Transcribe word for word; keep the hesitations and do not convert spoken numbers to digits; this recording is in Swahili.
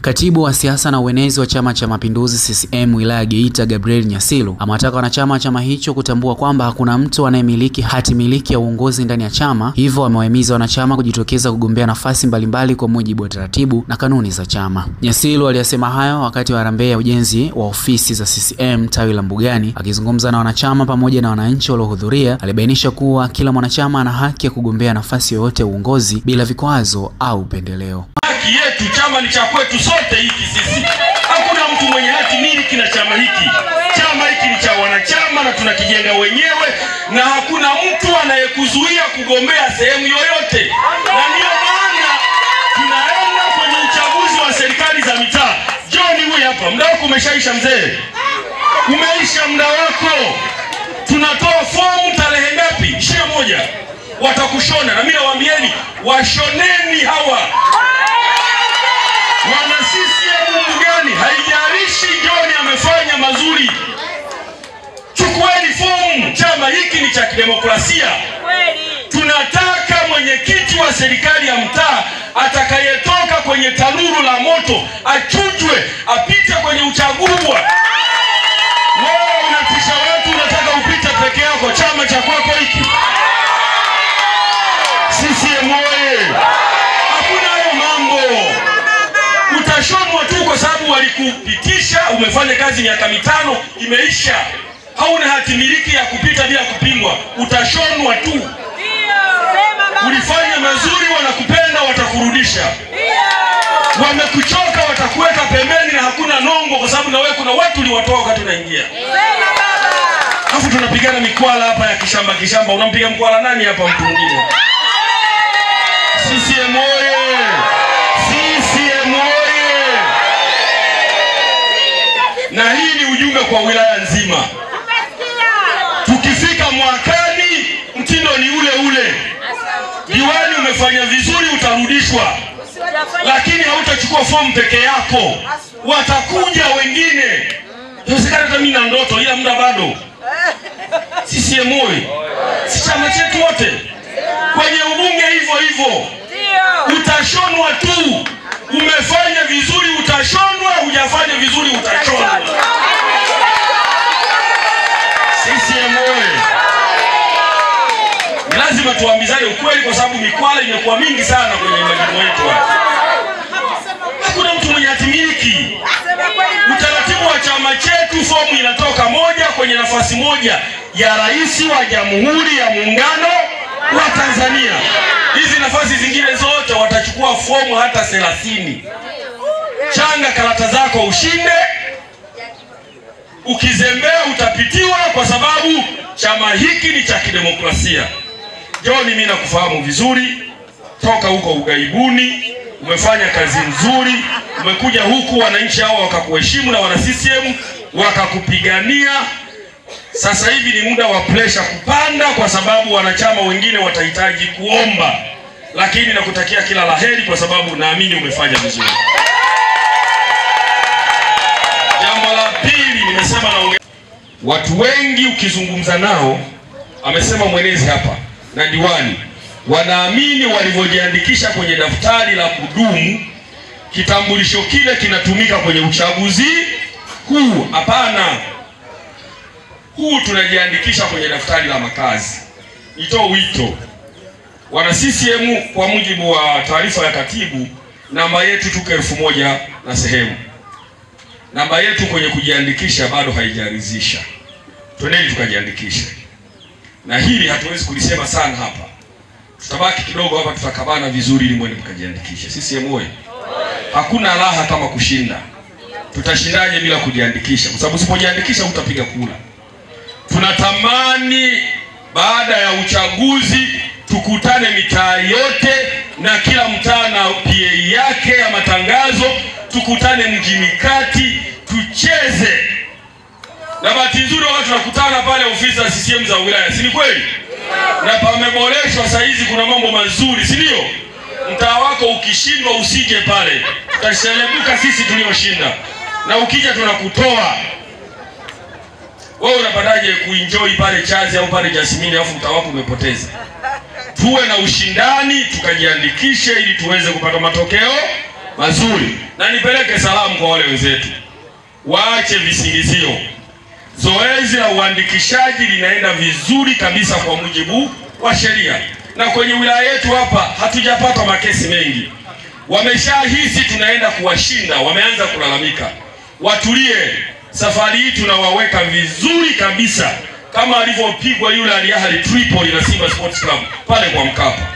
Katibu wa siasa na uenezi wa Chama cha Mapinduzi C C M Wilaya Geita Gabriel Nyasilu amewataka wanachama wa chama hicho kutambua kwamba hakuna mtu anayemiliki hati miliki ya uongozi ndani ya chama, hivyo amewahimiza wanachama kujitokeza kugombea nafasi mbalimbali kwa mujibu wa taratibu na kanuni za chama. Nyasilu aliyasema hayo wakati wa harambee ya ujenzi wa ofisi za C C M tawi la Mbugani. Akizungumza na wanachama pamoja na wananchi waliohudhuria, alibainisha kuwa kila mwanachama ana haki ya kugombea nafasi yoyote ya uongozi bila vikwazo au upendeleo. Haki yetu, chama ni cha kwetu sote hiki sisi. Hakuna mtu mwenye hati miliki na chama hiki. Chama hiki ni cha wanachama na tunakijenga wenyewe, na hakuna mtu anayekuzuia kugombea sehemu yoyote. Na ndio maana tunaenda kwenye uchaguzi wa serikali za mitaa. John huyu hapa, muda wako umeshaisha mzee. Umeisha muda wako. Tunatoa fomu tarehe ngapi? ishirini na moja. Watakushona, na mimi nawaambieni washoneni hawa. Wana C C M Mbugani, haijalishi John amefanya mazuri. Chukueni fomu, chama hiki ni cha kidemokrasia. Tunataka mwenyekiti wa serikali ya mtaa atakayetoka kwenye tanuru la moto achujwe, apite kwenye uchaguzi. Wewe unatisha watu, unataka upite peke yako, chama cha kwako hiki. C C M oye! Hakuna hayo mambo. Utashonwa tu kwa sababu walikupitisha, umefanya kazi miaka mitano, imeisha. Hauna hati miliki ya kupita bila kupingwa. Utashonwa tu. Ulifanya mazuri, wanakupenda, watakurudisha. Wamekuchoka, watakuweka pembeni na hakuna nongo, kwa sababu na wewe kuna watu uliwatoa wakati unaingia. Alafu tunapigana Mikwara hapa ya kishamba kishamba. Unampiga Mkwara nani hapa, mtu mwingine? C C M oye! C C M oye! Na hii ni ujumbe kwa wilaya nzima. Tukifika mwakani, mtindo ni ule ule. Diwani umefanya vizuri, utarudishwa. Lakini hautachukua fomu peke yako. Watakuja wengine. Tusikane hata mimi na ndoto, ila muda bado. C C M oye! Si chama chetu wote. Kwenye ubunge hivyo hivyo. Utashonwa tu. Umefanya vizuri utashonwa, hujafanya vizuri utashonwa. C C M oye! Lazima tuambizane ukweli, kwa sababu Mikwara imekuwa mingi sana kwenye majimbo yetu. Hakuna mtu mwenye hati miliki. Utaratibu wa chama chetu, fomu inatoka moja kwenye nafasi moja ya rais wa Jamhuri ya Muungano wa Tanzania. Hizi nafasi zingine zote watachukua fomu hata thelathini. Changa karata zako ushinde. Ukizembea utapitiwa, kwa sababu chama hiki ni cha kidemokrasia. John, mimi nakufahamu vizuri. Toka huko ugaibuni, umefanya kazi nzuri. Umekuja huku, wananchi hao wakakuheshimu na wana C C M wakakupigania. Sasa hivi ni muda wa pressure kupanda, kwa sababu wanachama wengine watahitaji kuomba. Lakini nakutakia kila laheri, kwa sababu naamini umefanya vizuri. Jambo la pili, nimesema na watu wengi ukizungumza nao, amesema Mwenezi hapa na diwani, wanaamini walivyojiandikisha kwenye daftari la kudumu, kitambulisho kile kinatumika kwenye uchaguzi huu. Hapana. Huu tunajiandikisha kwenye daftari la makazi. Nitoa wito wana C C M, kwa mujibu wa taarifa ya katibu, namba yetu tuko elfu moja na sehemu. Namba yetu kwenye kujiandikisha bado haijaridhisha. Twendeni tukajiandikishe. Na hili hatuwezi kulisema sana hapa. Tutabaki kidogo hapa, tutakabana vizuri ili mwende mkajiandikishe. C C M oye! Hakuna raha kama kushinda. Tutashindaje bila kujiandikisha? Kwa sababu usipojiandikisha utapiga kura. Tunatamani baada ya uchaguzi tukutane mitaa yote, na kila mtaa na P A yake ya matangazo. Tukutane mjini kati, tucheze. Na bahati nzuri wakati tunakutana pale ofisi za C C M za wilaya, si ni kweli? Na pameboreshwa sasa hizi, kuna mambo mazuri, si ndio? Mtaa wako ukishindwa usije pale. Tutaselebuka sisi tulioshinda. Na ukija tunakutoa. Wewe unapataje kuenjoy pale Chazi au pale Jasmine afu mtaa wako umepoteza? Tuwe na ushindani, tukajiandikishe ili tuweze kupata matokeo mazuri. Na nipeleke salamu kwa wale wenzetu, waache visingizio. Zoezi la uandikishaji linaenda vizuri kabisa kwa mujibu wa sheria, na kwenye wilaya yetu hapa hatujapata makesi mengi. Wameshahisi tunaenda kuwashinda, wameanza kulalamika. Watulie, safari hii tunawaweka vizuri kabisa kama alivyopigwa yule Al Ahly Tripoli na Simba Sports Club pale kwa Mkapa.